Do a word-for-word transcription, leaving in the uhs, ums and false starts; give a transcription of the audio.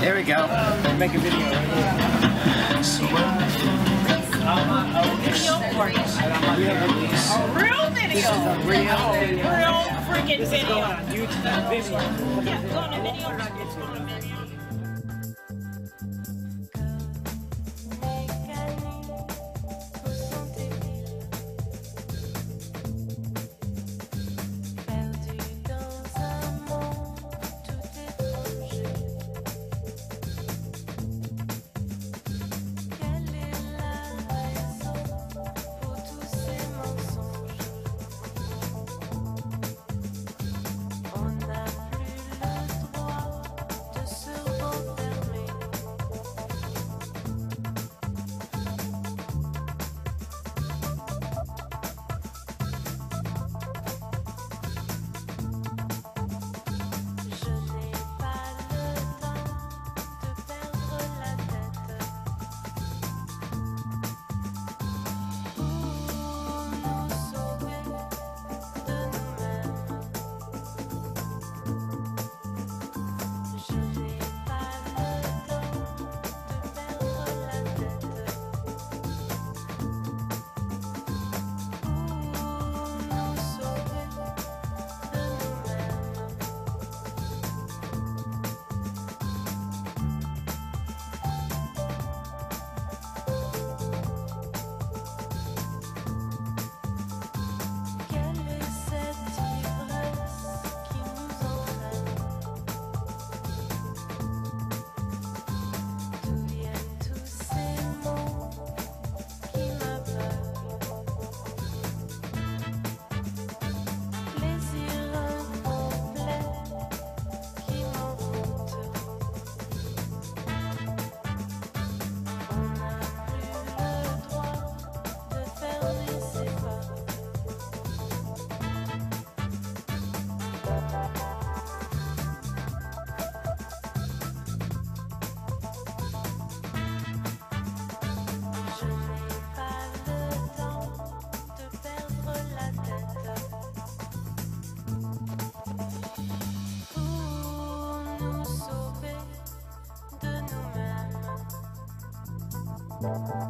There we go. Make a video right here. A real video. Real Real freaking This is video. going on YouTube video. Yeah, go on a video. It's going on a video. Bye.